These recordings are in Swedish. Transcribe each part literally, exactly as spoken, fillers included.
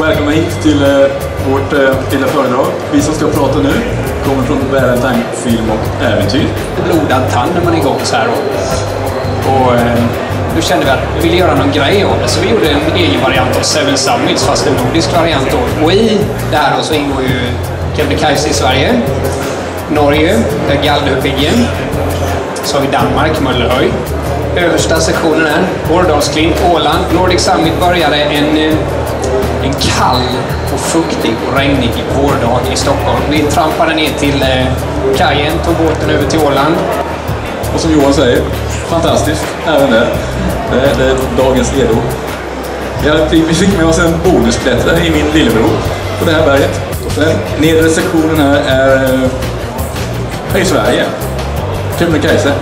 och välkomna hit till eh, vårt eh, lilla föredrag. Vi som ska prata nu kommer från Valentine Film och Äventyr. Blodad tand när man är igång så här. Och, och eh, nu kände vi att vi ville göra någon grej av det. Så vi gjorde en egen variant av Seven Summits, fast en nordisk variant då. Och i det här då så ingår ju Kebnekaise i Sverige, Norge, där Galdhöpiggen. Så har vi Danmark, Möllerhöj. Översta sektionen är Årdalsklint, Åland. Nordic Summit började en, en kall och fuktig och regnig vårdag i Stockholm. Vi trampade ner till eh, kajen, tog båten över till Åland. Och som Johan säger, fantastiskt även där. Det, det är dagens Edo. Vi fick med oss en bonusklättrare i min lillebror på det här berget. Och sen nedre sektionen här är, är i Sverige, Kebnekaise.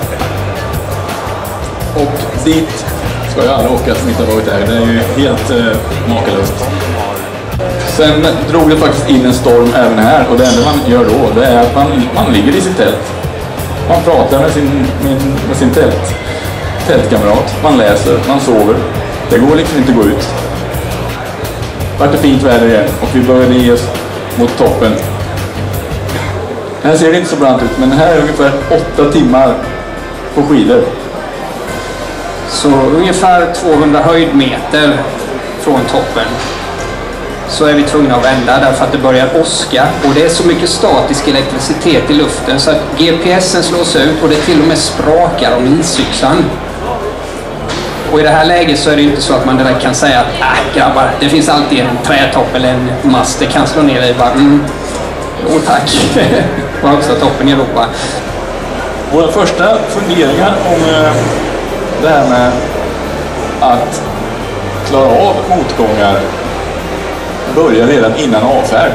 Och dit ska jag alla åka som inte har varit där. Det är ju helt eh, makalöst. Sen drog det faktiskt in en storm även här. Och det enda man gör då, det är att man, man ligger i sitt tält. Man pratar med sin, med, med sin tält, tältkamrat. Man läser, man sover. Det går liksom inte att gå ut. Vart det fint väder igen och vi började ge oss mot toppen. Här ser det inte så brant ut, men här är ungefär åtta timmar på skidor. Så ungefär tvåhundra höjdmeter från toppen så är vi tvungna att vända därför att det börjar åska och det är så mycket statisk elektricitet i luften så att G P S'en slås ut och det till och med sprakar om isyxan. Och i det här läget så är det inte så att man direkt kan säga att äh grabbar, det finns alltid en trätopp eller en mast det kan slå ner i bara mm, åh tack, på högsta toppen i Europa. Våra första funderingar om eh, det här med att klara av motgångar börjar redan innan avfärd.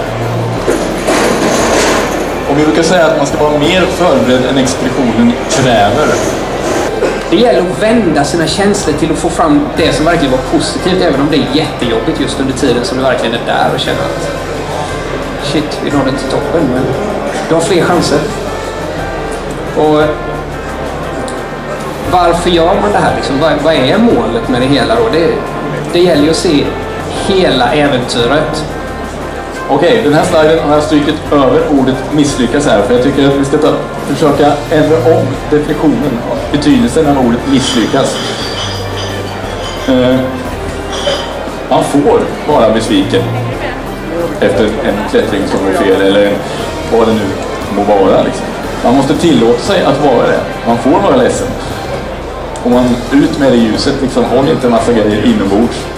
Och vi brukar säga att man ska vara mer förberedd än expeditionen kräver. Det gäller att vända sina känslor till att få fram det som verkligen var positivt, även om det är jättejobbigt just under tiden som du verkligen är där och känner att shit, vi nådde inte toppen, men du har fler chanser. Och varför gör man det här? Liksom? Vad, vad är målet med det hela då? Det, det gäller ju att se hela äventyret. Okej, okay, den här sliden har jag strykit över ordet misslyckas här. För jag tycker att vi ska ta, försöka ändra om definitionen av betydelsen av ordet misslyckas. Uh, man får vara besviken efter en klättring som går fel eller en, vad det nu må vara. Liksom. Man måste tillåta sig att vara det. Man får vara ledsen. Och man ut med det ljuset, liksom, håll inte en massa grejer inombords.